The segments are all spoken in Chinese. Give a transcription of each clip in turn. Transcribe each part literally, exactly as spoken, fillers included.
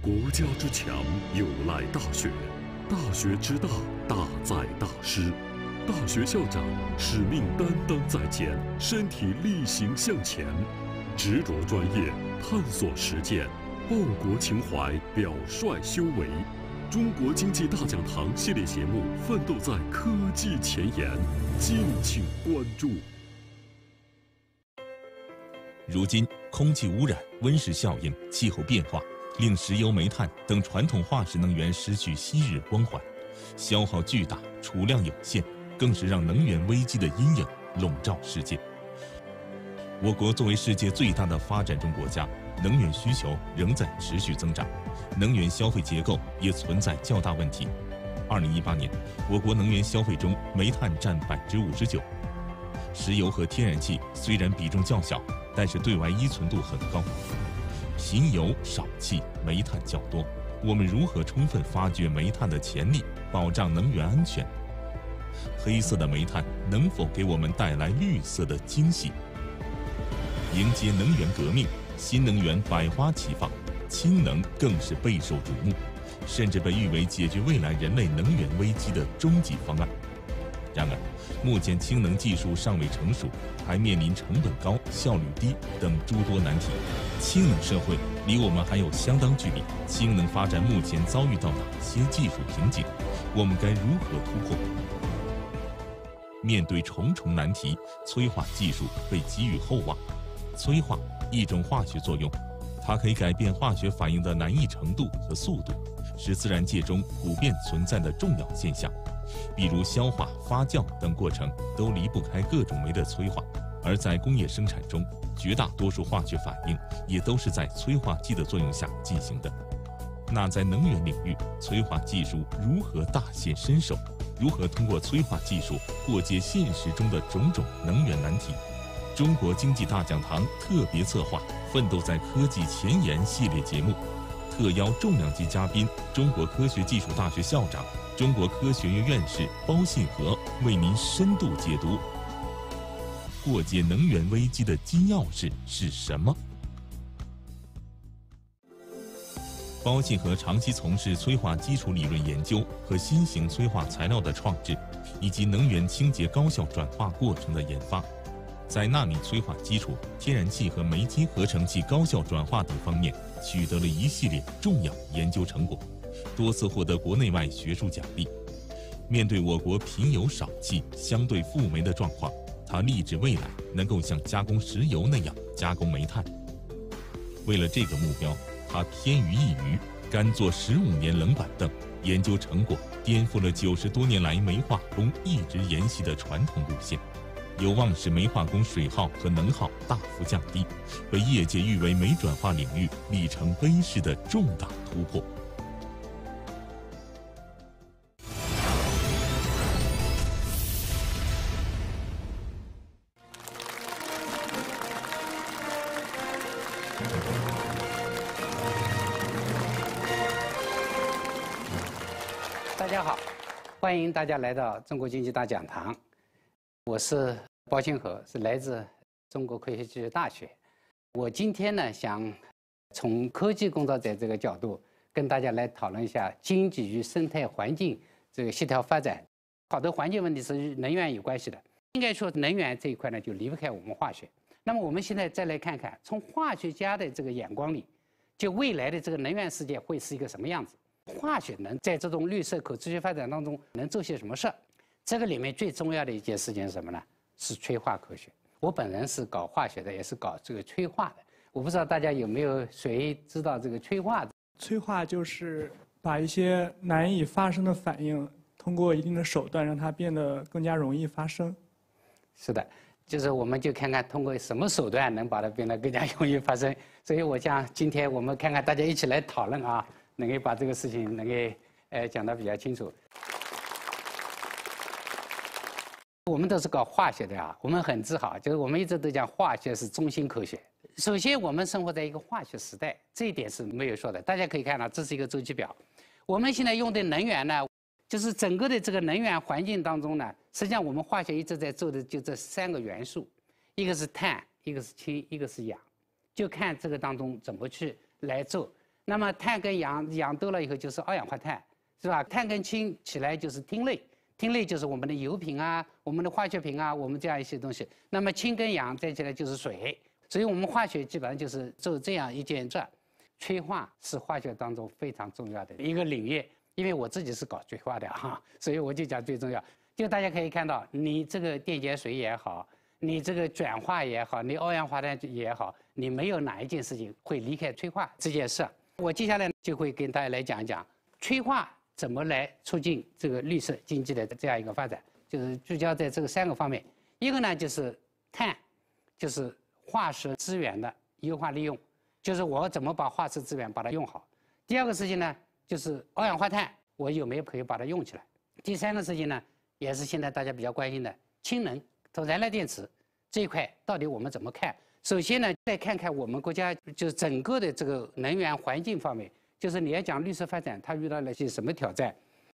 国家之强，有赖大学；大学之大，大在大师。大学校长使命担当在肩，身体力行向前，执着专业，探索实践，报国情怀，表率修为。中国经济大讲堂系列节目奋斗在科技前沿，敬请关注。 如今，空气污染、温室效应、气候变化，令石油、煤炭等传统化石能源失去昔日光环，消耗巨大，储量有限，更是让能源危机的阴影笼罩世界。我国作为世界最大的发展中国家，能源需求仍在持续增长，能源消费结构也存在较大问题。二零一八年，我国能源消费中，煤炭占百分之五十九，石油和天然气虽然比重较小，但是对外依存度很高。贫油少气，煤炭较多，我们如何充分发掘煤炭的潜力，保障能源安全？黑色的煤炭能否给我们带来绿色的惊喜？迎接能源革命，新能源百花齐放，氢能更是备受瞩目，甚至被誉为解决未来人类能源危机的终极方案。然而，目前氢能技术尚未成熟，还面临成本高、效率低等诸多难题。氢能社会离我们还有相当距离。氢能发展目前遭遇到哪些技术瓶颈？我们该如何突破？面对重重难题，催化技术被寄予厚望。催化，一种化学作用，它可以改变化学反应的难易程度和速度，是自然界中普遍存在的重要现象。比如消化、发酵等过程都离不开各种酶的催化，而在工业生产中，绝大多数化学反应也都是在催化剂的作用下进行的。那在能源领域，催化技术如何大显身手？如何通过催化技术破解现实中的种种能源难题？中国经济大讲堂特别策划《奋斗在科技前沿》系列节目，特邀重量级嘉宾中国科学技术大学校长、中国科学院院士包信和为您深度解读。破解能源危机的金钥匙是什么？包信和长期从事催化基础理论研究和新型催化材料的创制，以及能源清洁高效转化过程的研发，在纳米催化基础、天然气和煤基合成气高效转化等方面取得了一系列重要研究成果，多次获得国内外学术奖励。面对我国贫油少气、相对富煤的状况，他立志未来能够像加工石油那样加工煤炭。为了这个目标，他偏于一隅，甘做十五年冷板凳，研究成果颠覆了九十多年来煤化工一直沿袭的传统路线，有望使煤化工水耗和能耗大幅降低，被业界誉为煤转化领域里程碑式的重大突破。 大家好，欢迎大家来到中国经济大讲堂。我是包信和，是来自中国科学技术大学。我今天呢，想从科技工作者这个角度，跟大家来讨论一下经济与生态环境这个协调发展。好多环境问题是与能源有关系的，应该说能源这一块呢，就离不开我们化学。那么我们现在再来看看，从化学家的这个眼光里，就未来的这个能源世界会是一个什么样子？化学能在这种绿色可持续发展当中能做些什么事儿？这个里面最重要的一件事情是什么呢？是催化科学。我本人是搞化学的，也是搞这个催化的。我不知道大家有没有谁知道这个催化？ 催化就是把一些难以发生的反应，通过一定的手段让它变得更加容易发生。 是的，就是我们就看看通过什么手段能把它变得更加容易发生。所以我想今天我们看看大家一起来讨论啊。能够把这个事情能够呃讲得比较清楚。我们都是搞化学的啊，我们很自豪，就是我们一直都讲化学是中心科学。首先，我们生活在一个化学时代，这一点是没有说的。大家可以看到，这是一个周期表。我们现在用的能源呢，就是整个的这个能源环境当中呢，实际上我们化学一直在做的就这三个元素，一个是碳，一个是氢，一个是氧，就看这个当中怎么去来做。 那么碳跟氧氧多了以后就是二氧化碳，是吧？碳跟氢起来就是烃类，烃类就是我们的油品啊、我们的化学品啊，我们这样一些东西。那么氢跟氧再起来就是水，所以我们化学基本上就是做这样一件事。催化是化学当中非常重要的一个领域，因为我自己是搞催化的哈，所以我就讲最重要。就大家可以看到，你这个电解水也好，你这个转化也好，你二氧化碳也好，你没有哪一件事情会离开催化这件事。我接下来就会跟大家来讲一讲催化怎么来促进这个绿色经济的这样一个发展，就是聚焦在这个三个方面。一个呢就是碳，就是化石资源的优化利用，就是我怎么把化石资源把它用好。第二个事情呢就是二氧化碳，我有没有可以把它用起来。第三个事情呢也是现在大家比较关心的氢能和燃料电池这一块，到底我们怎么看？首先呢，再看看我们国家就是整个的这个能源环境方面，就是你要讲绿色发展，它遇到了些什么挑战？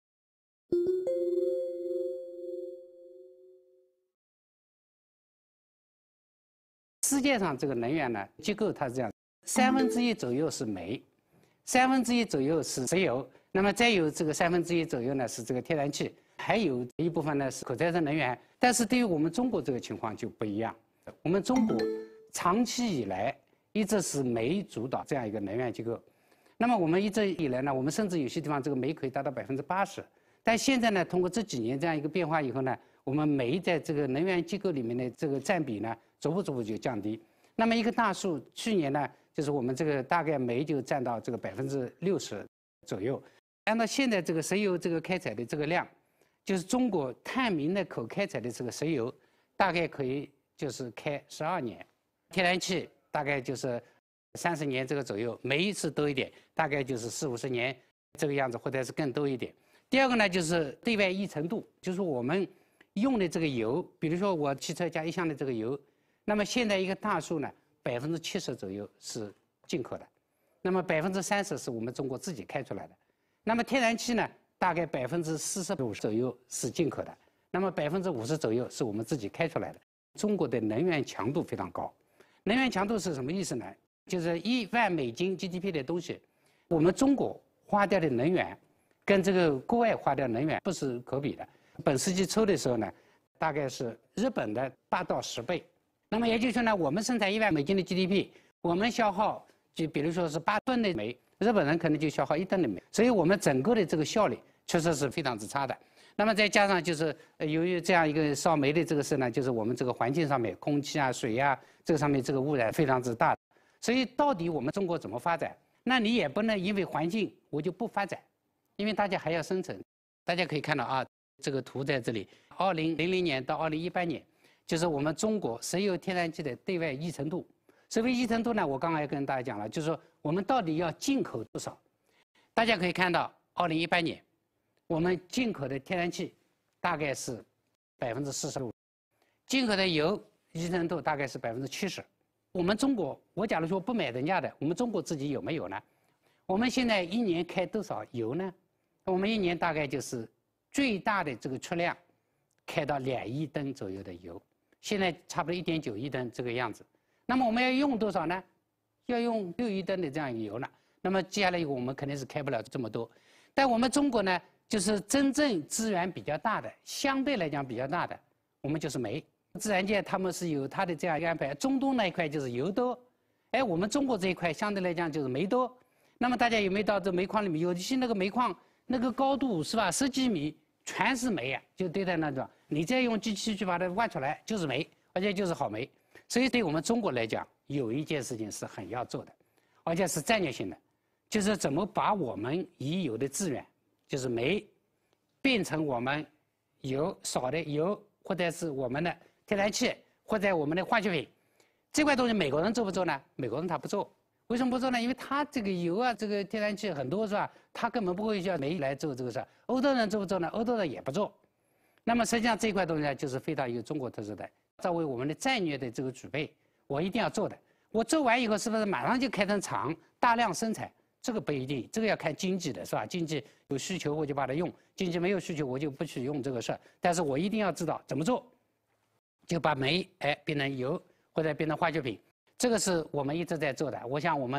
世界上这个能源呢机构它是这样，三分之一左右是煤，三分之一左右是石油，那么再有这个三分之一左右呢是这个天然气，还有一部分呢是可再生能源。但是对于我们中国这个情况就不一样，我们中国长期以来一直是煤主导这样一个能源机构，那么我们一直以来呢，我们甚至有些地方这个煤可以达到百分之八十，但现在呢，通过这几年这样一个变化以后呢，我们煤在这个能源机构里面的这个占比呢，逐步逐步就降低。那么一个大数，去年呢，就是我们这个大概煤就占到这个百分之六十左右。按照现在这个石油这个开采的这个量，就是中国探明的可开采的这个石油，大概可以就是开十二年。天然气大概就是三十年这个左右，煤是多一点，大概就是四五十年这个样子，或者是更多一点。第二个呢，就是对外依存度，就是我们用的这个油，比如说我汽车加一箱的这个油，那么现在一个大数呢，百分之七十左右是进口的，那么百分之三十是我们中国自己开出来的。那么天然气呢，大概百分之四十五左右是进口的，那么百分之五十左右是我们自己开出来的。中国的能源强度非常高。能源强度是什么意思呢？就是一万美金 G D P 的东西，我们中国花掉的能源，跟这个国外花掉能源不是可比的。本世纪初的时候呢，大概是日本的八到十倍。那么也就是说呢，我们生产一万美金的 G D P， 我们消耗就比如说是八吨的煤，日本人可能就消耗一吨的煤，所以我们整个的这个效率确实是非常之差的。那么再加上就是由于这样一个烧煤的这个事呢，就是我们这个环境上面，空气啊、水啊，这个上面这个污染非常之大。所以到底我们中国怎么发展？那你也不能因为环境我就不发展，因为大家还要生存。大家可以看到啊，这个图在这里，二零零零年到二零一八年，就是我们中国石油天然气的对外依存度。所谓依存度呢，我刚才也跟大家讲了，就是说我们到底要进口多少？大家可以看到，二零一八年。我们进口的天然气大概是百分之四十五，进口的油依存度大概是百分之七十。我们中国，我假如说不买人家的，我们中国自己有没有呢？我们现在一年开多少油呢？我们一年大概就是最大的这个出量，开到两亿吨左右的油，现在差不多一点九亿吨这个样子。那么我们要用多少呢？要用六亿吨的这样一个油了。那么接下来我们肯定是开不了这么多，但我们中国呢？就是真正资源比较大的，相对来讲比较大的，我们就是煤。自然界他们是有它的这样一个安排，中东那一块就是油多，哎，我们中国这一块相对来讲就是煤多。那么大家有没有到这煤矿里面？有些那个煤矿那个高度是吧，十几米全是煤啊，就堆在那种，你再用机器去把它挖出来就是煤，而且就是好煤。所以对我们中国来讲，有一件事情是很要做的，而且是战略性的，就是怎么把我们已有的资源。就是煤变成我们油少的油，或者是我们的天然气，或者我们的化学品，这块东西美国人做不做呢？美国人他不做，为什么不做呢？因为他这个油啊，这个天然气很多是吧？他根本不会叫煤来做这个事。欧洲人做不做呢？欧洲人也不做。那么实际上这块东西呢，就是非常有中国特色的，作为我们的战略的这个储备，我一定要做的。我做完以后，是不是马上就开成厂，大量生产？这个不一定，这个要看经济的，是吧？经济有需求我就把它用，经济没有需求我就不去用这个事儿。但是我一定要知道怎么做，就把煤哎变成油或者变成化学品，这个是我们一直在做的。我想我们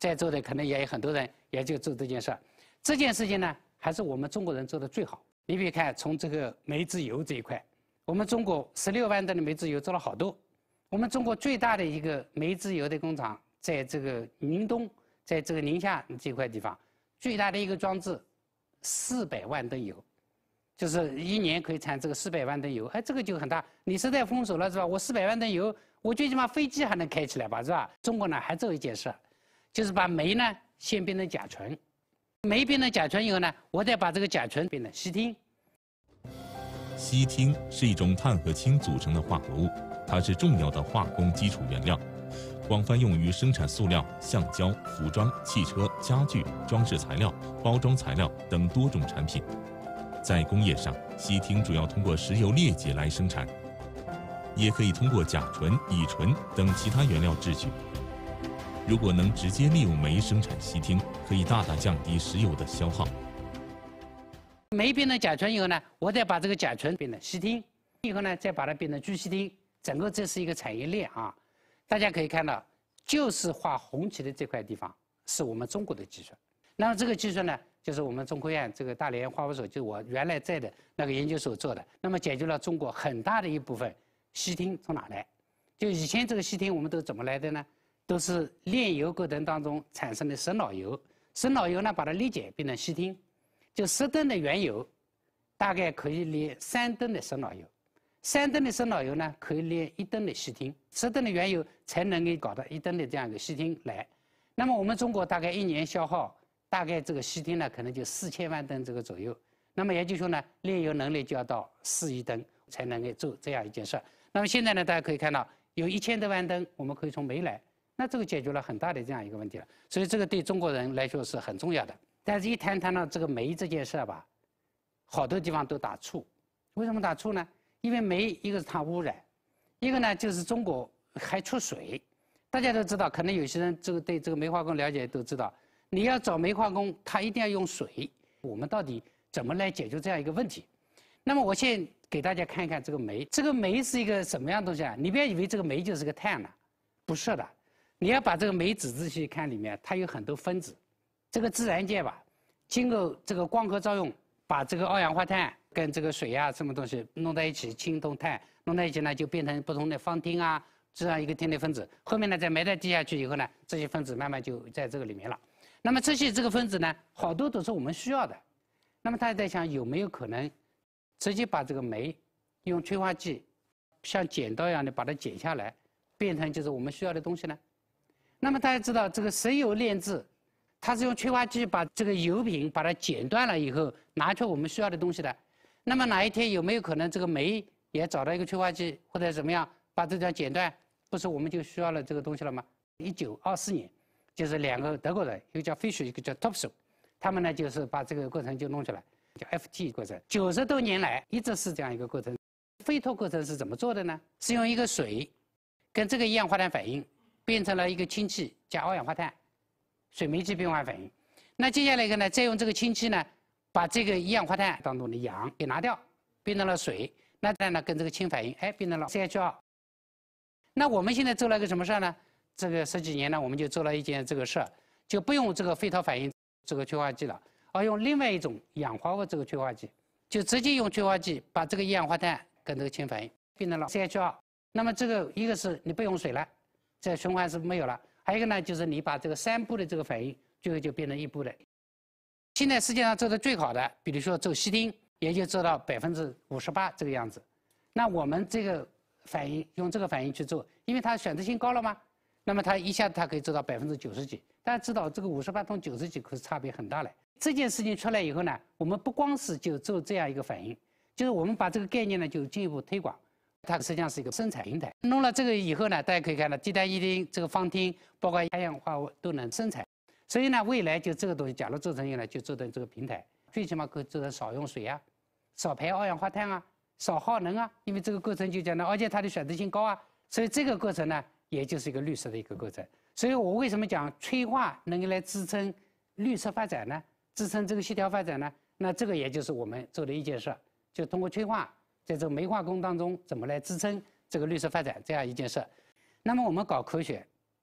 在座的可能也有很多人也就做这件事儿。这件事情呢，还是我们中国人做的最好。你比如看，从这个煤制油这一块，我们中国十六万吨的煤制油做了好多。我们中国最大的一个煤制油的工厂，在这个宁东，在这个宁夏这块地方，最大的一个装置，四百万吨油。就是一年可以产这个四百万吨油，哎，这个就很大。你实在封锁了是吧？我四百万吨油，我最起码飞机还能开起来吧，是吧？中国呢还做一件事，就是把煤呢先变成甲醇，煤变成甲醇以后呢，我再把这个甲醇变成烯烃。 烯烃是一种碳和氢组成的化合物，它是重要的化工基础原料，广泛用于生产塑料、橡胶、服装、汽车、家具、装饰材料、包装材料等多种产品。在工业上，烯烃主要通过石油裂解来生产，也可以通过甲醇、乙醇等其他原料制取。如果能直接利用煤生产烯烃，可以大大降低石油的消耗。 煤变成甲醇以后呢，我再把这个甲醇变成烯烃，以后呢再把它变成聚烯烃，整个这是一个产业链啊。大家可以看到，就是画红旗的这块地方是我们中国的技术。那么这个技术呢，就是我们中科院这个大连化物所，就是我原来在的那个研究所做的。那么解决了中国很大的一部分烯烃从哪来？就以前这个烯烃我们都怎么来的呢？都是炼油过程当中产生的生老油，生老油呢把它裂解变成烯烃，就十吨的原油，大概可以炼三吨的生老油，三吨的生老油呢可以炼一吨的烯烃，十吨的原油才能给搞到一吨的这样一个烯烃来。那么我们中国大概一年消耗。大概这个烯烃呢，可能就四千万吨这个左右。那么也就是说呢，炼油能力就要到四亿吨才能够做这样一件事。那么现在呢，大家可以看到有一千多万吨，我们可以从煤来，那这个解决了很大的这样一个问题了。所以这个对中国人来说是很重要的。但是一谈谈到这个煤这件事吧，好多地方都打怵。为什么打怵呢？因为煤一个是它污染，一个呢就是中国还出水。大家都知道，可能有些人这个对这个煤化工了解都知道。你要找煤化工，它一定要用水。我们到底怎么来解决这样一个问题？那么我现在给大家看一看这个煤。这个煤是一个什么样的东西啊？你不要以为这个煤就是个碳了，不是的。你要把这个煤仔仔细看里面，它有很多分子。这个自然界吧，经过这个光合作用，把这个二氧化碳跟这个水啊什么东西弄在一起，氢氡碳弄在一起呢，就变成不同的芳烃啊这样一个天的分子。后面呢再埋在地下去以后呢，这些分子慢慢就在这个里面了。那么这些这个分子呢，好多都是我们需要的。那么大家在想，有没有可能直接把这个煤用催化剂像剪刀一样的把它剪下来，变成就是我们需要的东西呢？那么大家知道，这个石油炼制，它是用催化剂把这个油品把它剪断了以后，拿出我们需要的东西的。那么哪一天有没有可能这个煤也找到一个催化剂或者怎么样，把这条剪断，不是我们就需要了这个东西了吗？一九二四年。就是两个德国人，一个叫 Fischer， 一个叫 Topsoe， 他们呢就是把这个过程就弄出来，叫 F T 过程。九十多年来一直是这样一个过程。沸脱过程是怎么做的呢？是用一个水跟这个一氧化碳反应，变成了一个氢气加二氧化碳，水煤气变化反应。那接下来一个呢，再用这个氢气呢，把这个一氧化碳当中的氧给拿掉，变成了水。那再呢跟这个氢反应，哎，变成了 C H 二。那我们现在做了一个什么事呢？这个十几年呢，我们就做了一件这个事儿，就不用这个沸脱反应这个催化剂了，而用另外一种氧化物这个催化剂，就直接用催化剂把这个一氧化碳跟这个氢反应变成了 C H 二。那么这个一个是你不用水了，这循环是没有了；还有一个呢，就是你把这个三步的这个反应，最后就变成一步的。现在世界上做的最好的，比如说做烯烃，也就做到百分之五十八这个样子。那我们这个反应用这个反应去做，因为它选择性高了嘛。那么它一下子它可以做到百分之九十几，大家知道这个五十八同九十几可是差别很大嘞。这件事情出来以后呢，我们不光是就做这样一个反应，就是我们把这个概念呢就进一步推广，它实际上是一个生产平台。弄了这个以后呢，大家可以看到地单一丁这个芳烃，包括二氧化物都能生产。所以呢，未来就这个东西，假如做成以后呢，就做成这个平台，最起码可以做成少用水啊，少排二氧化碳啊，少耗能啊，因为这个过程就讲呢，而且它的选择性高啊，所以这个过程呢。也就是一个绿色的一个过程，所以我为什么讲催化能够来支撑绿色发展呢？支撑这个协调发展呢？那这个也就是我们做的一件事，就通过催化，在这个煤化工当中怎么来支撑这个绿色发展这样一件事。那么我们搞科学，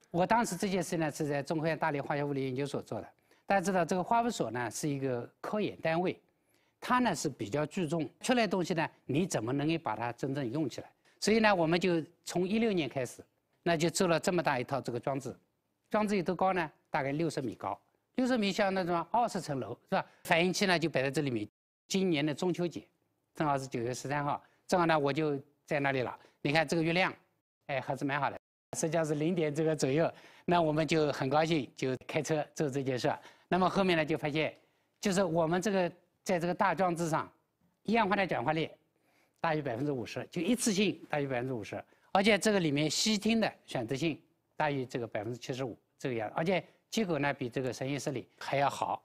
我当时这件事呢是在中科院大连化学物理研究所做的。大家知道，这个化物所呢是一个科研单位，它呢是比较注重出来的东西呢，你怎么能够把它真正用起来？所以呢，我们就从一六年开始，那就做了这么大一套这个装置，装置有多高呢？大概六十米高，六十米像那种二十层楼是吧？反应器呢就摆在这里面。今年的中秋节，正好是九月十三号，正好呢我就在那里了。你看这个月亮，哎，还是蛮好的，实际上是零点这个左右。那我们就很高兴，就开车做这件事。那么后面呢就发现，就是我们这个在这个大装置上，一氧化碳转化率大于百分之五十，就一次性大于百分之五十，而且这个里面烯烃的选择性大于这个百分之七十五这个样，而且结果呢比这个实验室里还要好。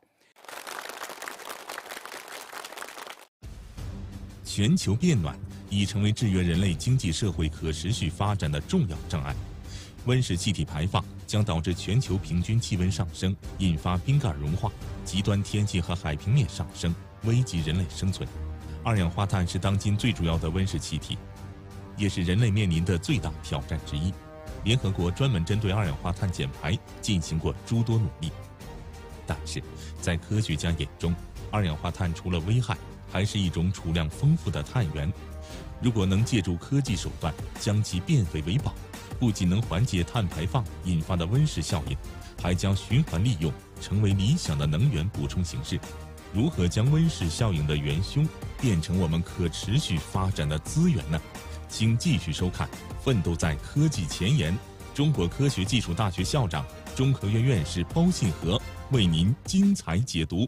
全球变暖已成为制约人类经济社会可持续发展的重要障碍。温室气体排放将导致全球平均气温上升，引发冰盖融化、极端天气和海平面上升，危及人类生存。二氧化碳是当今最主要的温室气体，也是人类面临的最大挑战之一。联合国专门针对二氧化碳减排进行过诸多努力，但是在科学家眼中，二氧化碳除了危害，还是一种储量丰富的碳源。如果能借助科技手段将其变废为宝，不仅能缓解碳排放引发的温室效应，还将循环利用成为理想的能源补充形式。如何将温室效应的元凶变成我们可持续发展的资源呢？请继续收看《奋斗在科技前沿》，中国科学技术大学校长、中科院院士包信和为您精彩解读。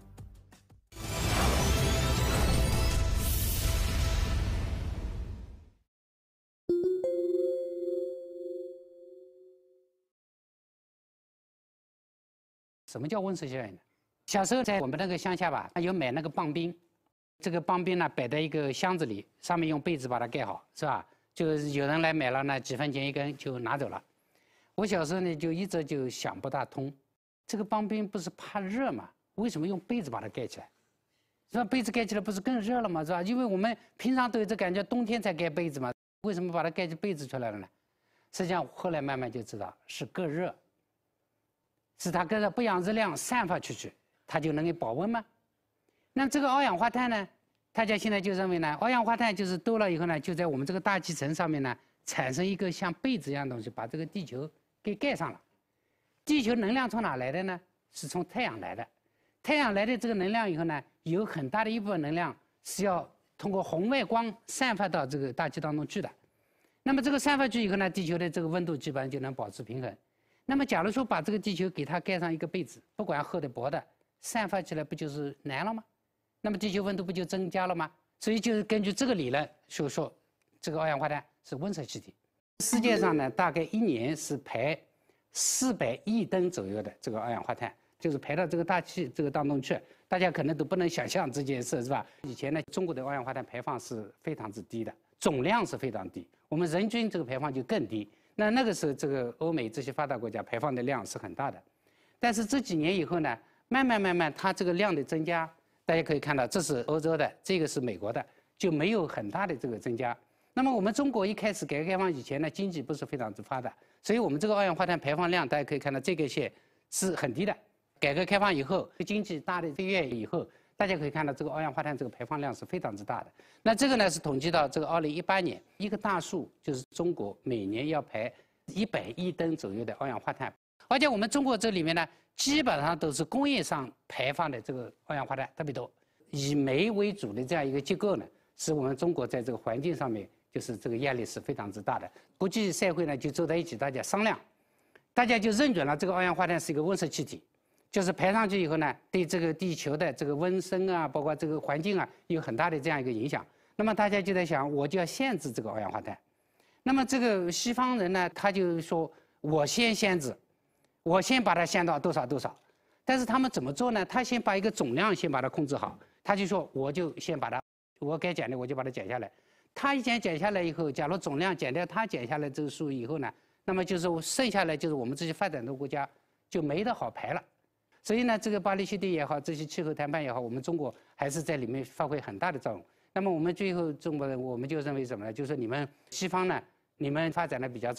什么叫温室效应呢？小时候在我们那个乡下吧，有买那个棒冰，这个棒冰呢摆在一个箱子里，上面用被子把它盖好，是吧？就是有人来买了呢，几分钱一根就拿走了。我小时候呢就一直就想不大通，这个棒冰不是怕热吗？为什么用被子把它盖起来？是吧？被子盖起来不是更热了吗？是吧？因为我们平常都有这感觉，冬天才盖被子嘛，为什么把它盖起被子出来了呢？实际上后来慢慢就知道是隔热。是它跟着不氧热量散发出去，它就能够保温吗？那这个二氧化碳呢？大家现在就认为呢，二氧化碳就是多了以后呢，就在我们这个大气层上面呢，产生一个像被子一样的东西，把这个地球给盖上了。地球能量从哪来的呢？是从太阳来的。太阳来的这个能量以后呢，有很大的一部分能量是要通过红外光散发到这个大气当中去的。那么这个散发去以后呢，地球的这个温度基本上就能保持平衡。那么，假如说把这个地球给它盖上一个被子，不管厚的薄的，散发起来不就是难了吗？那么地球温度不就增加了吗？所以就是根据这个理论所说，这个二氧化碳是温室气体。世界上呢，大概一年是排四百亿吨左右的这个二氧化碳，就是排到这个大气这个当中去。大家可能都不能想象这件事，是吧？以前呢，中国的二氧化碳排放是非常之低的，总量是非常低，我们人均这个排放就更低。那那个时候，这个欧美这些发达国家排放的量是很大的，但是这几年以后呢，慢慢慢慢，它这个量的增加，大家可以看到，这是欧洲的，这个是美国的，就没有很大的这个增加。那么我们中国一开始改革开放以前呢，经济不是非常之发达，所以我们这个二氧化碳排放量，大家可以看到这个线是很低的。改革开放以后，经济大的飞跃以后，大家可以看到这个二氧化碳这个排放量是非常之大的。那这个呢是统计到这个二零一八年，一个大数就是中国每年要排一百亿吨左右的二氧化碳，而且我们中国这里面呢，基本上都是工业上排放的这个二氧化碳特别多。以煤为主的这样一个结构呢，使我们中国在这个环境上面就是这个压力是非常之大的。国际社会呢就坐在一起，大家商量，大家就认准了这个二氧化碳是一个温室气体。就是排上去以后呢，对这个地球的这个温升啊，包括这个环境啊，有很大的这样一个影响。那么大家就在想，我就要限制这个二氧化碳。那么这个西方人呢，他就说我先限制，我先把它限到多少多少。但是他们怎么做呢？他先把一个总量先把它控制好，他就说我就先把它，我该减的我就把它减下来。他一减减下来以后，假如总量减掉他减下来这个数以后呢，那么就是剩下来就是我们这些发展中国家就没得好排了。所以呢，这个巴黎协定也好，这些气候谈判也好，我们中国还是在里面发挥很大的作用。那么我们最后中国人，我们就认为什么呢？就是说你们西方呢，你们发展的比较早，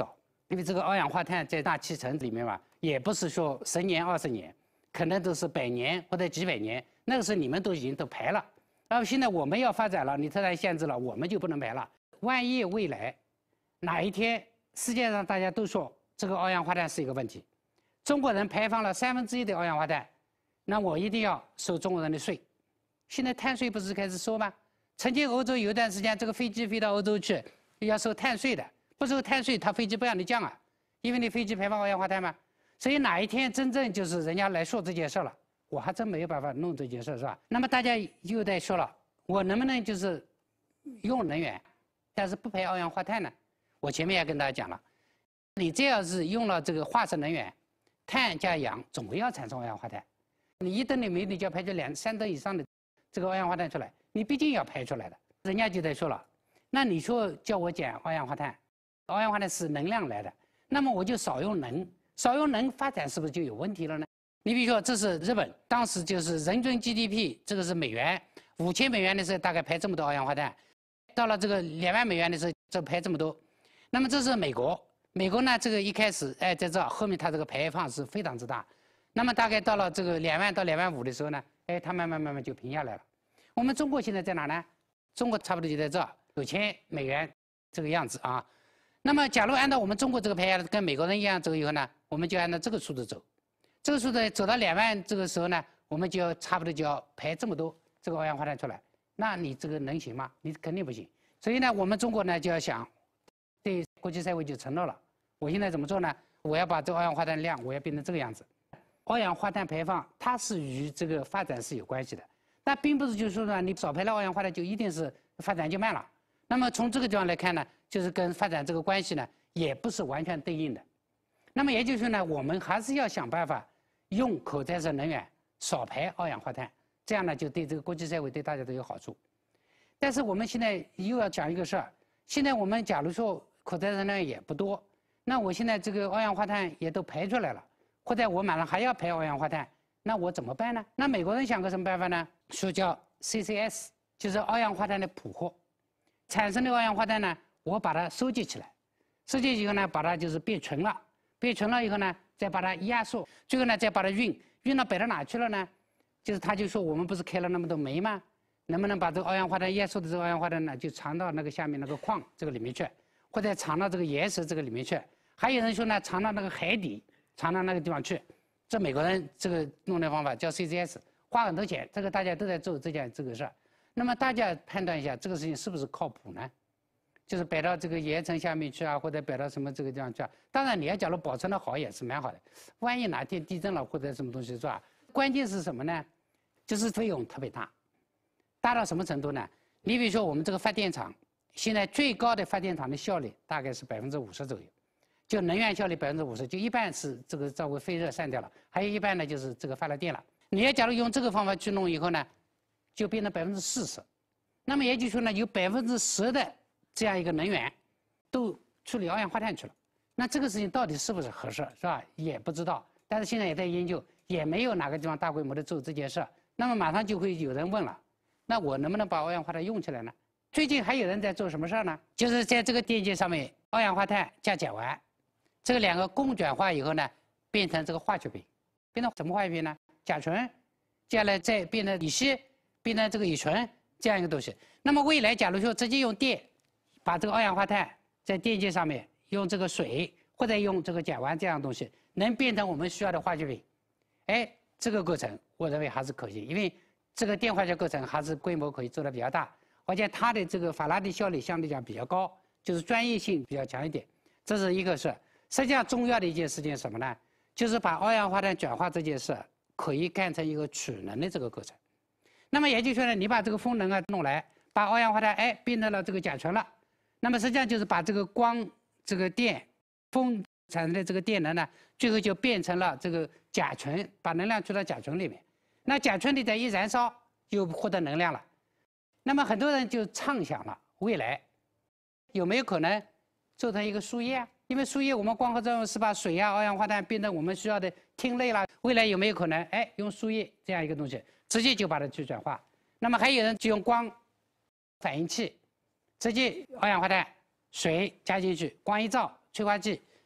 因为这个二氧化碳在大气层里面嘛，也不是说十年二十年，可能都是百年或者几百年。那个时候你们都已经都排了，然后现在我们要发展了，你突然限制了，我们就不能排了。万一未来哪一天世界上大家都说这个二氧化碳是一个问题，中国人排放了三分之一的二氧化碳，那我一定要收中国人的税。现在碳税不是开始收吗？曾经欧洲有一段时间，这个飞机飞到欧洲去要收碳税的，不收碳税，他飞机不让你降啊，因为你飞机排放二氧化碳嘛。所以哪一天真正就是人家来说这件事了，我还真没有办法弄这件事，是吧？那么大家又在说了，我能不能就是用能源，但是不排二氧化碳呢？我前面也跟大家讲了，你这要是用了这个化石能源，碳加氧总归要产生二氧化碳。你一吨的煤你就要排出两三吨以上的这个二氧化碳出来，你毕竟要排出来的。人家就在说了，那你说叫我减二氧化碳，二氧化碳是能量来的，那么我就少用能，少用能发展是不是就有问题了呢？你比如说，这是日本，当时就是人均 G D P， 这个是美元，五千美元的时候大概排这么多二氧化碳，到了这个两万美元的时候就排这么多。那么这是美国，美国呢这个一开始哎在这后面它这个排放是非常之大，那么大概到了这个两万到两万五的时候呢，哎它慢慢慢慢就平下来了。我们中国现在在哪呢？中国差不多就在这九千美元这个样子啊。那么假如按照我们中国这个排下来跟美国人一样走以后呢，我们就按照这个速度走。这个速度走到两万这个时候呢，我们就要差不多就要排这么多这个二氧化碳出来，那你这个能行吗？你肯定不行。所以呢，我们中国呢就要想，对国际社会就承诺了，我现在怎么做呢？我要把这个二氧化碳量我要变成这个样子。二氧化碳排放它是与这个发展是有关系的，但并不是就是说呢，你少排了二氧化碳就一定是发展就慢了。那么从这个地方来看呢，就是跟发展这个关系呢也不是完全对应的。那么也就是说呢，我们还是要想办法。用可再生能源少排二氧化碳，这样呢就对这个国际社会对大家都有好处。但是我们现在又要讲一个事儿，现在我们假如说可再生能源也不多，那我现在这个二氧化碳也都排出来了，或者我马上还要排二氧化碳，那我怎么办呢？那美国人想个什么办法呢？说叫 C C S， 就是二氧化碳的捕获，产生的二氧化碳呢，我把它收集起来，收集以后呢，把它就是变纯了，变纯了以后呢。再把它压缩，最后呢再把它运，运到摆到哪去了呢？就是他就说我们不是开了那么多煤吗？能不能把这个二氧化碳压缩的这个二氧化碳呢，就藏到那个下面那个矿这个里面去，或者藏到这个岩石这个里面去？还有人说呢，藏到那个海底，藏到那个地方去。这美国人这个弄的方法叫 C C S， 花很多钱，这个大家都在做这件这个事儿。那么大家判断一下，这个事情是不是靠谱呢？就是摆到这个岩层下面去啊，或者摆到什么这个地方去啊。当然，你要假如保存的好也是蛮好的。万一哪天地震了或者什么东西是吧？关键是什么呢？就是费用特别大，大到什么程度呢？你比如说我们这个发电厂，现在最高的发电厂的效率大概是百分之五十左右，就能源效率百分之五十，就一半是这个照顾废热散掉了，还有一半呢就是这个发了电了。你要假如用这个方法去弄以后呢，就变成百分之四十。那么也就是说呢，有百分之十的这样一个能源，都处理二氧化碳去了，那这个事情到底是不是合适，是吧？也不知道，但是现在也在研究，也没有哪个地方大规模的做这件事。那么马上就会有人问了，那我能不能把二氧化碳用起来呢？最近还有人在做什么事呢？就是在这个电解上面，二氧化碳加甲烷，这个两个共转化以后呢，变成这个化学品，变成什么化学品呢？甲醇，接下来再变成乙烯，变成这个乙醇这样一个东西。那么未来假如说直接用电把这个二氧化碳在电解上面用这个水或者用这个甲烷这样的东西，能变成我们需要的化学品，哎，这个过程我认为还是可行，因为这个电化学过程还是规模可以做得比较大，而且它的这个法拉第效率相对讲比较高，就是专业性比较强一点。这是一个事。实际上重要的一件事情是什么呢？就是把二氧化碳转化这件事可以干成一个储能的这个过程。那么也就是说呢，你把这个风能啊弄来，把二氧化碳哎变成了这个甲醇了。那么实际上就是把这个光、这个电、风产生的这个电能呢，最后就变成了这个甲醇，把能量注到甲醇里面。那甲醇里再一燃烧，就获得能量了。那么很多人就畅想了，未来有没有可能做成一个输液啊？因为输液我们光合作用是把水啊、二氧化碳变成我们需要的烃类啦。未来有没有可能哎用输液这样一个东西，直接就把它去转化？那么还有人就用光反应器。直接二氧化碳、水加进去，光一照，催化剂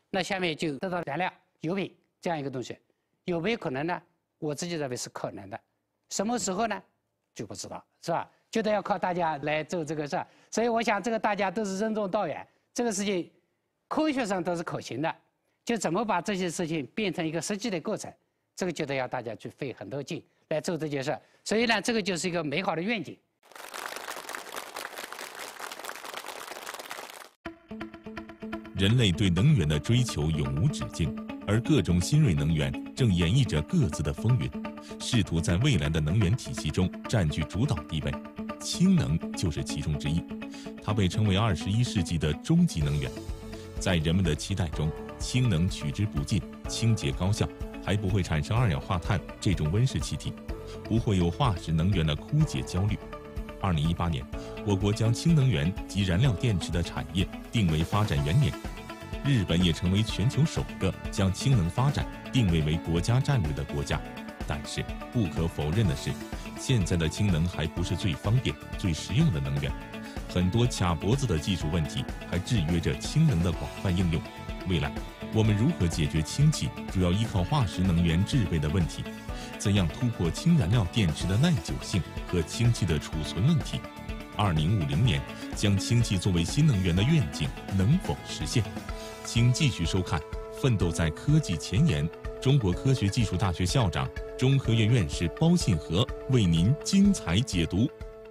那下面就得到燃料油品这样一个东西，有没有可能呢？我自己认为是可能的，什么时候呢？就不知道，是吧？就得要靠大家来做这个事儿。所以我想，这个大家都是任重道远，这个事情科学上都是可行的，就怎么把这些事情变成一个实际的过程，这个就得要大家去费很多劲来做这件事儿。所以呢，这个就是一个美好的愿景。 人类对能源的追求永无止境，而各种新锐能源正演绎着各自的风云，试图在未来的能源体系中占据主导地位。氢能就是其中之一，它被称为二十一世纪的终极能源。在人们的期待中，氢能取之不尽，清洁高效，还不会产生二氧化碳这种温室气体，不会有化石能源的枯竭焦虑。二零一八年，我国将氢能源及燃料电池的产业定为发展元年。日本也成为全球首个将氢能发展定位为国家战略的国家。但是不可否认的是，现在的氢能还不是最方便、最实用的能源，很多卡脖子的技术问题还制约着氢能的广泛应用。未来，我们如何解决氢气主要依靠化石能源制备的问题？怎样突破氢燃料电池的耐久性和氢气的储存问题？二零五零年将氢气作为新能源的愿景能否实现？请继续收看《奋斗在科技前沿》，中国科学技术大学校长、中科院院士包信和为您精彩解读。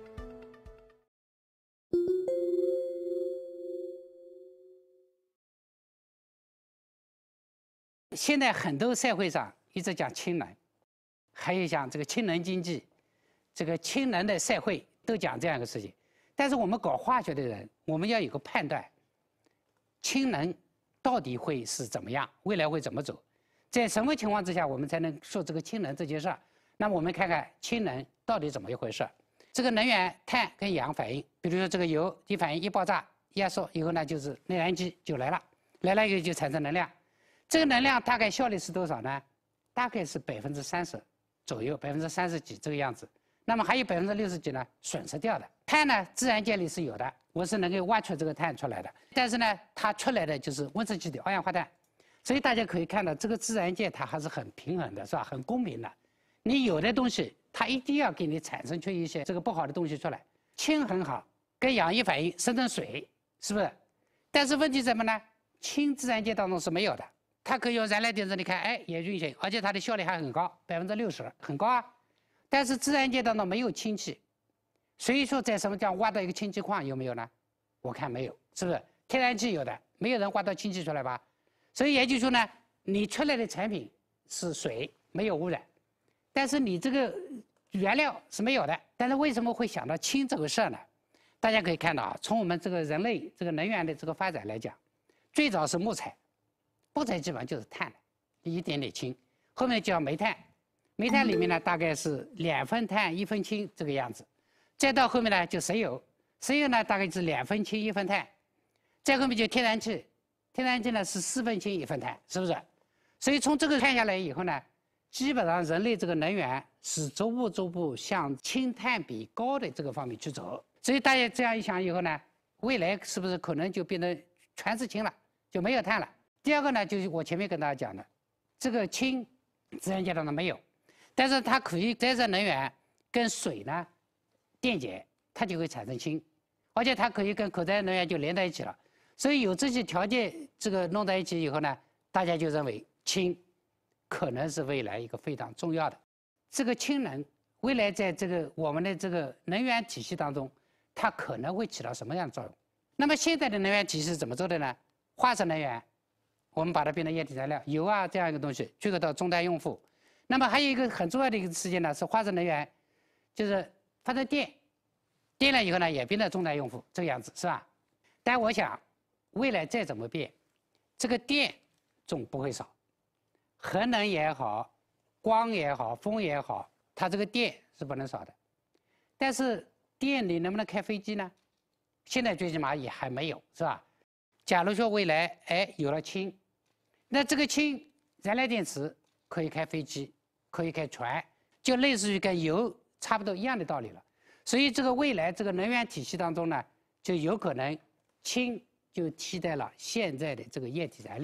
现在很多社会上一直讲氢能，还有讲这个氢能经济，这个氢能的社会都讲这样一个事情。但是我们搞化学的人，我们要有个判断，氢能到底会是怎么样，未来会怎么走，在什么情况之下我们才能说这个氢能这件事儿？那么我们看看氢能到底怎么一回事。这个能源碳跟氧反应，比如说这个油一反应一爆炸压缩以后呢，就是内燃机就来了，来了以后就产生能量。这个能量大概效率是多少呢？大概是百分之三十左右，百分之三十几这个样子。那么还有百分之六十几呢，损失掉的。碳呢，自然界里是有的，我是能够挖出这个碳出来的。但是呢，它出来的就是温室气体、二氧化碳。所以大家可以看到，这个自然界它还是很平衡的，是吧？很公平的。你有的东西，它一定要给你产生出一些这个不好的东西出来。氢很好，跟氧一反应生成水，是不是？但是问题什么呢？氢自然界当中是没有的。它可以用燃料电池，你看，哎，也运行，而且它的效率还很高，百分之六十，很高啊。但是自然界当中没有氢气，所以说在什么地方挖到一个氢气矿有没有呢？我看没有，是不是？天然气有的，没有人挖到氢气出来吧？所以也就是说呢，你出来的产品是水，没有污染，但是你这个原料是没有的。但是为什么会想到氢这个事儿呢？大家可以看到啊，从我们这个人类这个能源的这个发展来讲，最早是木材。木材基本上就是碳，一点点氢，后面叫煤炭，煤炭里面呢大概是两分碳一分氢这个样子，再到后面呢就石油，石油呢大概是两分氢一分碳，再后面就天然气，天然气呢是四分氢一分碳，是不是？所以从这个看下来以后呢，基本上人类这个能源是逐步逐步向氢碳比高的这个方面去走。所以大家这样一想以后呢，未来是不是可能就变得全是氢了，就没有碳了？第二个呢，就是我前面跟大家讲的，这个氢自然界当中没有，但是它可以再生能源跟水呢电解，它就会产生氢，而且它可以跟可再生能源就连在一起了。所以有这些条件，这个弄在一起以后呢，大家就认为氢可能是未来一个非常重要的。这个氢能未来在这个我们的这个能源体系当中，它可能会起到什么样的作用？那么现在的能源体系是怎么做的呢？化石能源。我们把它变成液体燃料，油啊这样一个东西，最后到终端用户。那么还有一个很重要的一个事情呢，是化石能源，就是发生电，电了以后呢也变成终端用户，这个样子是吧？但我想，未来再怎么变，这个电总不会少，核能也好，光也好，风也好，它这个电是不能少的。但是电你能不能开飞机呢？现在最起码也还没有，是吧？假如说未来哎有了氢，那这个氢燃料电池可以开飞机，可以开船，就类似于跟油差不多一样的道理了。所以这个未来这个能源体系当中呢，就有可能氢就替代了现在的这个液体燃料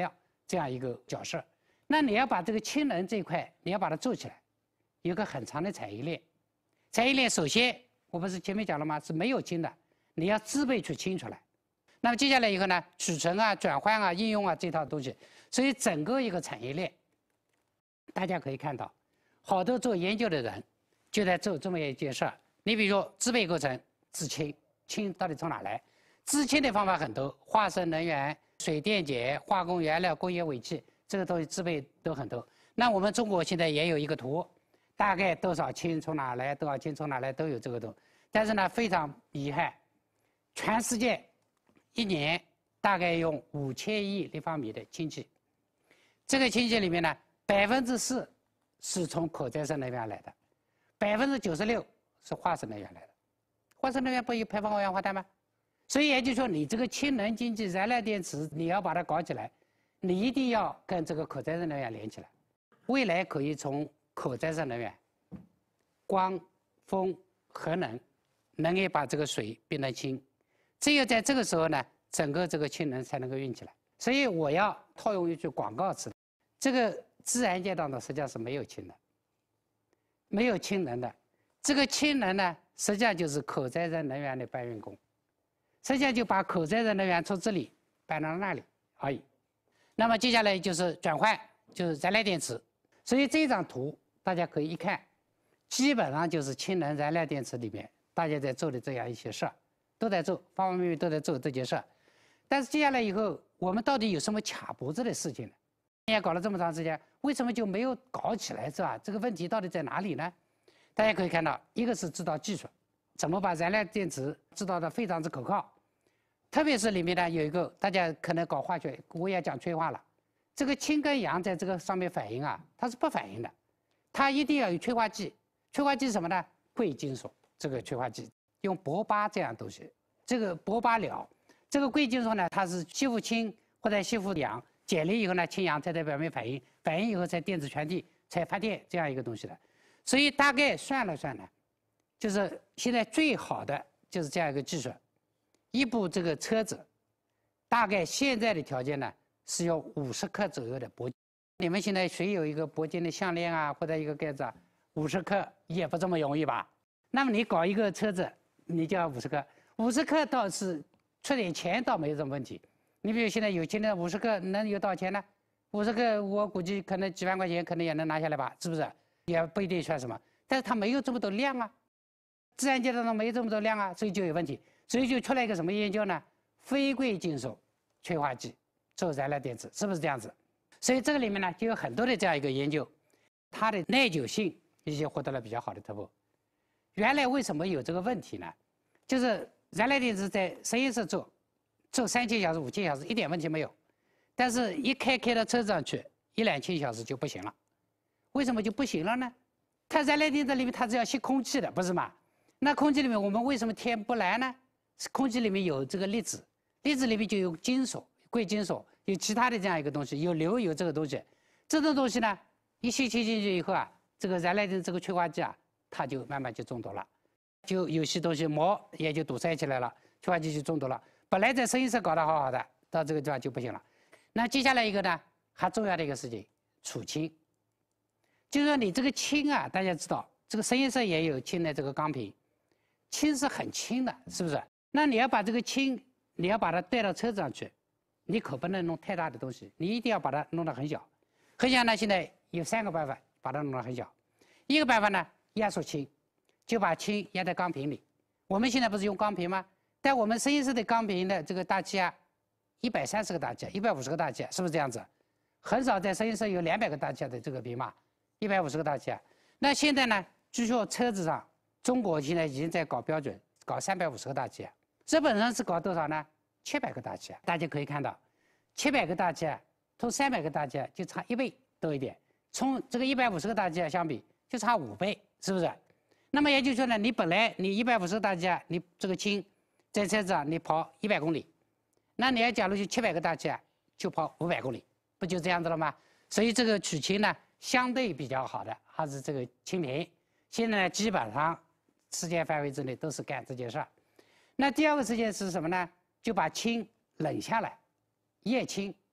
这样一个角色。那你要把这个氢能这一块，你要把它做起来，有个很长的产业链。产业链首先，我不是前面讲了吗？是没有氢的，你要自备出氢出来。那么接下来以后呢，储存啊、转换啊、应用啊这套东西，所以整个一个产业链，大家可以看到，好多做研究的人就在做这么一件事儿。你比如说制备过程制氢，氢到底从哪来？制氢的方法很多，化石能源、水电解、化工原料、工业尾气，这个东西制备都很多。那我们中国现在也有一个图，大概多少氢从哪来，多少氢从哪来都有这个图。但是呢，非常遗憾，全世界一年大概用五千亿立方米的氢气，这个氢气里面呢，百分之四是从可再生能源来的，百分之九十六是化石能源来的。化石能源不有排放二氧化碳吗？所以也就是说，你这个氢能经济、燃料电池，你要把它搞起来，你一定要跟这个可再生能源连起来。未来可以从可再生能源、光、风、核能，能够把这个水变成氢。只有在这个时候呢，整个这个氢能才能够运起来。所以我要套用一句广告词：这个自然界当中实际上是没有氢的，没有氢能的。这个氢能呢，实际上就是可再生能源的搬运工，实际上就把可再生能源从这里搬到那里而已。那么接下来就是转换，就是燃料电池。所以这张图大家可以一看，基本上就是氢能燃料电池里面大家在做的这样一些事儿，都在做，方方面面都在做这件事儿。但是接下来以后，我们到底有什么卡脖子的事情呢？也搞了这么长时间，为什么就没有搞起来，是吧？这个问题到底在哪里呢？大家可以看到，一个是制造技术，怎么把燃料电池制造的非常之可靠，特别是里面呢有一个大家可能搞化学，我也讲催化了，这个氢跟氧在这个上面反应啊，它是不反应的，它一定要有催化剂。催化剂是什么呢？贵金属，这个催化剂用铂钯这样东西，这个铂钯铼，这个贵金属呢，它是吸附氢或者吸附氧，解离以后呢，氢氧才在表面反应，反应以后才电子传递，才发电这样一个东西的。所以大概算了算呢，就是现在最好的就是这样一个技术，一部这个车子，大概现在的条件呢是用五十克左右的铂金。你们现在谁有一个铂金的项链啊，或者一个盖子啊，五十克也不这么容易吧？那么你搞一个车子，你就要五十克，五十克倒是出点钱倒没什么问题。你比如现在有钱的五十克能有多少钱呢？五十克我估计可能几万块钱可能也能拿下来吧，是不是？也不一定算什么，但是它没有这么多量啊，自然界当中没有这么多量啊，所以就有问题，所以就出来一个什么研究呢？非贵金属催化剂做燃料电池，是不是这样子？所以这个里面呢就有很多的这样一个研究，它的耐久性一些获得了比较好的突破。原来为什么有这个问题呢？就是燃料电池在实验室做，做三千小时、五千小时一点问题没有，但是一开开到车子上去，一两千小时就不行了。为什么就不行了呢？它燃料电池里面它是要吸空气的，不是吗？那空气里面我们为什么天不蓝呢？是空气里面有这个粒子，粒子里面就有金属、贵金属，有其他的这样一个东西，有硫，有这个东西。这种东西呢，一吸气进去以后啊，这个燃料电池这个催化剂啊，它就慢慢就中毒了，就有些东西膜也就堵塞起来了，催化剂就中毒了。本来在实验室搞得好好的，到这个地方就不行了。那接下来一个呢，还重要的一个事情，储氢。就是说你这个氢啊，大家知道，这个实验室也有氢的这个钢瓶，氢是很轻的，是不是？那你要把这个氢，你要把它带到车子上去，你可不能弄太大的东西，你一定要把它弄得很小。很小呢，现在有三个办法把它弄得很小。一个办法呢，压缩氢，就把氢压在钢瓶里。我们现在不是用钢瓶吗？但我们实验室的钢瓶的这个大气压，一百三十个大气压，一百五十个大气压，是不是这样子？很少在实验室有两百个大气压的这个瓶嘛。一百五十个大气压，那现在呢？据说车子上，中国现在已经在搞标准，搞三百五十个大气压。日本上是搞多少呢？七百个大气压。大家可以看到，七百个大气压同三百个大气压就差一倍多一点，从这个一百五十个大气压相比，就差五倍，是不是？那么也就是说呢，你本来你一百五十个大气压，你这个氢在车子上你跑一百公里，那你要假如就七百个大气压，就跑五百公里，不就这样子了吗？所以这个取氢呢，相对比较好的还是这个氢瓶。现在呢，基本上世界范围之内都是干这件事儿。那第二个事情是什么呢？就把氢冷下来，液氢。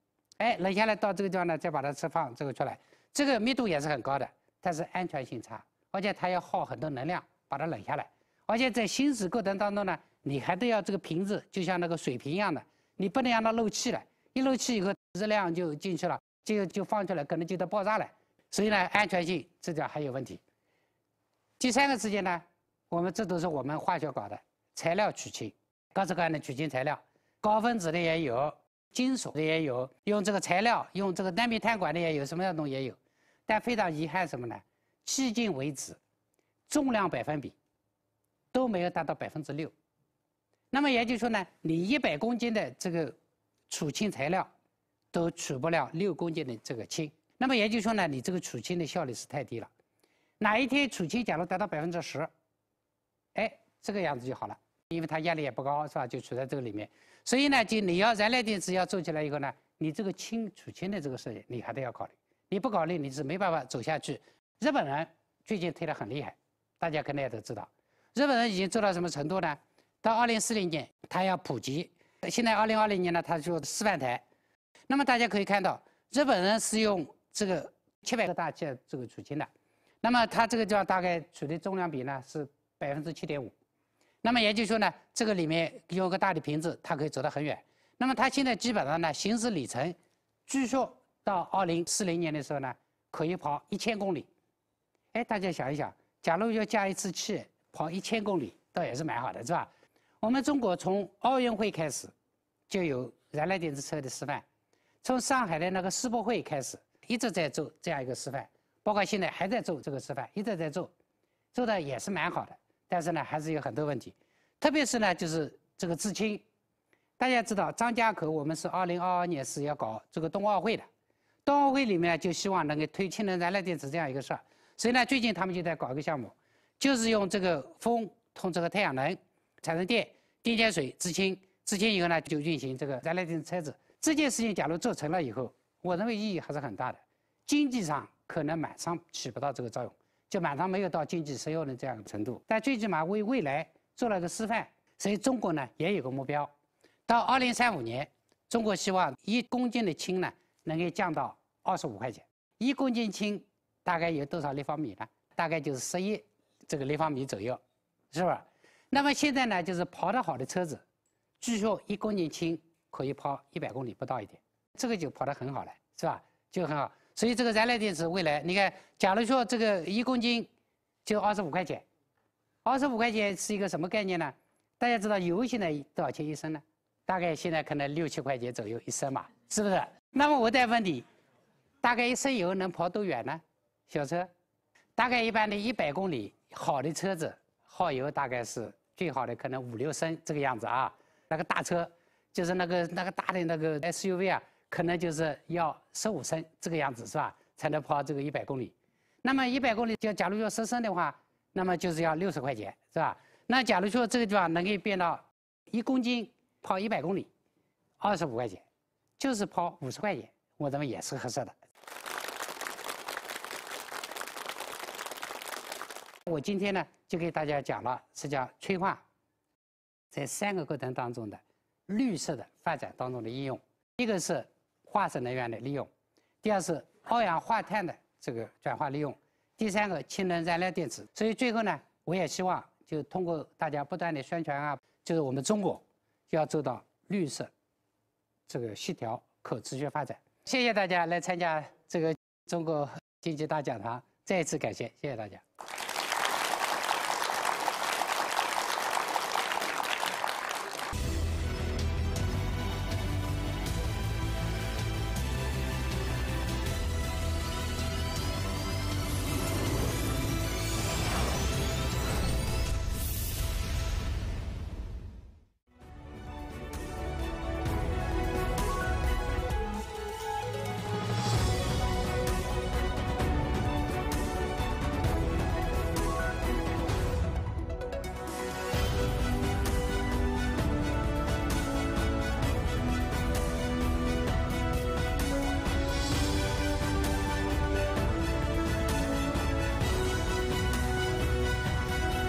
哎，冷下来到这个地方呢，再把它释放这个出来，这个密度也是很高的，但是安全性差，而且它要耗很多能量把它冷下来，而且在行驶过程当中呢，你还得要这个瓶子就像那个水瓶一样的，你不能让它漏气了，一漏气以后热量就进去了，就就放出来，可能就得爆炸了，所以呢，安全性这点还有问题。第三个事情呢，我们这都是我们化学搞的材料取氢，各式各样的取氢材料，高分子的也有。金属的也有，用这个材料，用这个单面碳管的也有，什么样的东西也有，但非常遗憾什么呢？迄今为止，重量百分比都没有达到百分之六。那么也就是说呢，你一百公斤的这个储氢材料，都取不了六公斤的这个氢。那么也就是说呢，你这个储氢的效率是太低了。哪一天储氢假如达到百分之十，哎，这个样子就好了。因为它压力也不高，是吧？就处在这个里面，所以呢，就你要燃料电池要做起来以后呢，你这个氢储氢的这个事情，你还得要考虑。你不考虑，你是没办法走下去。日本人最近推得很厉害，大家可能也都知道，日本人已经做到什么程度呢？到二零四零年，它要普及。现在二零二零年呢，它就示范台。那么大家可以看到，日本人是用这个七百个大气这个储氢的，那么它这个叫大概储的重量比呢是百分之七点五。那么也就是说呢，这个里面有个大的瓶子，它可以走得很远。那么它现在基本上呢，行驶里程，据说到二零四零年的时候呢，可以跑一千公里。哎，大家想一想，假如要加一次气跑一千公里，倒也是蛮好的，是吧？我们中国从奥运会开始就有燃料电池车的示范，从上海的那个世博会开始一直在做这样一个示范，包括现在还在做这个示范，一直在做，做的也是蛮好的。但是呢，还是有很多问题，特别是呢，就是这个制氢。大家知道，张家口我们是二零二二年是要搞这个冬奥会的，冬奥会里面就希望能够推氢能燃料电池这样一个事儿。所以呢，最近他们就在搞一个项目，就是用这个风通这个太阳能产生电，电解水制氢，制氢以后呢就运行这个燃料电池车子。这件事情假如做成了以后，我认为意义还是很大的，经济上可能马上起不到这个作用。就马上没有到经济实用的这样的程度，但最起码为未来做了个示范。所以中国呢也有个目标，到二零三五年，中国希望一公斤的氢呢能够降到二十五块钱。一公斤氢大概有多少立方米呢？大概就是十一这个立方米左右，是吧？那么现在呢，就是跑得好的车子，据说一公斤氢可以跑一百公里不到一点，这个就跑得很好了，是吧？就很好。所以这个燃料电池未来，你看，假如说这个一公斤就二十五块钱，二十五块钱是一个什么概念呢？大家知道油现在多少钱一升呢？大概现在可能六七块钱左右一升嘛，是不是？那么我再问你，大概一升油能跑多远呢？小车，大概一般的一百公里，好的车子耗油大概是最好的可能五六升这个样子啊。那个大车就是那个那个大的那个 S U V 啊。可能就是要十五升这个样子是吧，才能跑这个一百公里。那么一百公里就假如要十升的话，那么就是要六十块钱是吧？那假如说这个地方能够变到一公斤跑一百公里，二十五块钱，就是跑五十块钱，我认为也是合适的。我今天呢就给大家讲了，是讲催化在三个过程当中的绿色的发展当中的应用，一个是化石能源的利用，第二是二氧化碳的这个转化利用，第三个氢能燃料电池。所以最后呢，我也希望就通过大家不断的宣传啊，就是我们中国要做到绿色、这个协调、可持续发展。谢谢大家来参加这个中国经济大讲堂，再一次感谢，谢谢大家。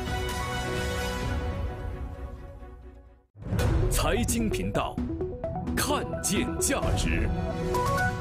财经频道。 看见价值。